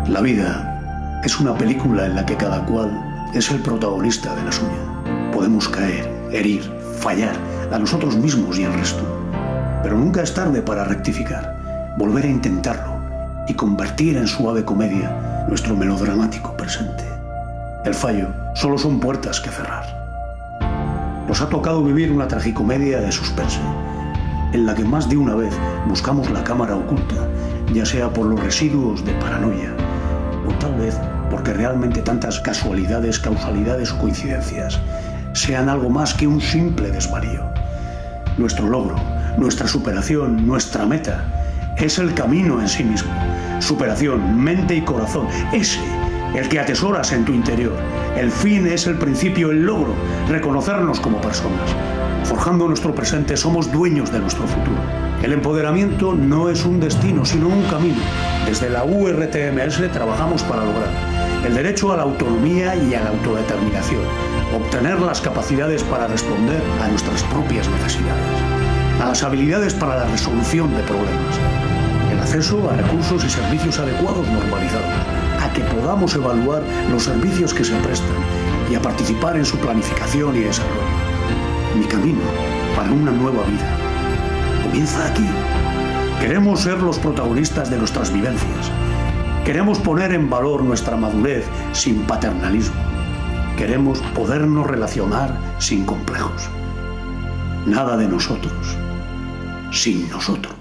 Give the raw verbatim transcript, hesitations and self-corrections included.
La vida es una película en la que cada cual es el protagonista de la suya. Podemos caer, herir, fallar a nosotros mismos y al resto. Pero nunca es tarde para rectificar, volver a intentarlo y convertir en suave comedia nuestro melodramático presente. El fallo solo son puertas que cerrar. Nos ha tocado vivir una tragicomedia de suspense, en la que más de una vez buscamos la cámara oculta, ya sea por los residuos de paranoia, o tal vez porque realmente tantas casualidades, causalidades o coincidencias sean algo más que un simple desvarío. Nuestro logro, nuestra superación, nuestra meta, es el camino en sí mismo. Superación, mente y corazón, ese, el que atesoras en tu interior. El fin es el principio, el logro, reconocernos como personas. Forjando nuestro presente somos dueños de nuestro futuro. El empoderamiento no es un destino, sino un camino. Desde la U R T M S trabajamos para lograr el derecho a la autonomía y a la autodeterminación, obtener las capacidades para responder a nuestras propias necesidades, a las habilidades para la resolución de problemas, el acceso a recursos y servicios adecuados normalizados, a que podamos evaluar los servicios que se prestan y a participar en su planificación y desarrollo. Mi camino para una nueva vida comienza aquí. Queremos ser los protagonistas de nuestras vivencias. Queremos poner en valor nuestra madurez sin paternalismo. Queremos podernos relacionar sin complejos. Nada de nosotros sin nosotros.